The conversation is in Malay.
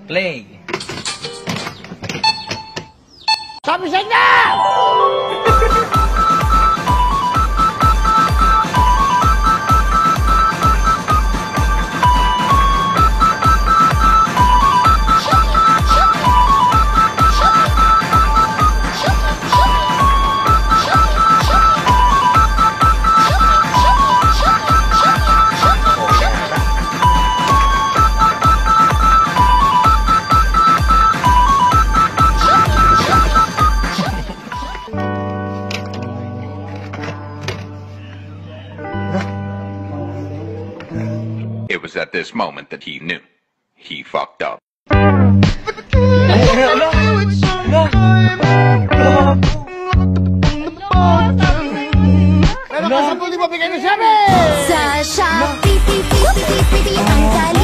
Play. Sabi sa inyo! It was at this moment that he knew. He fucked up. Pero kasabol di mo bigay ng sabi! Sa shopee, ang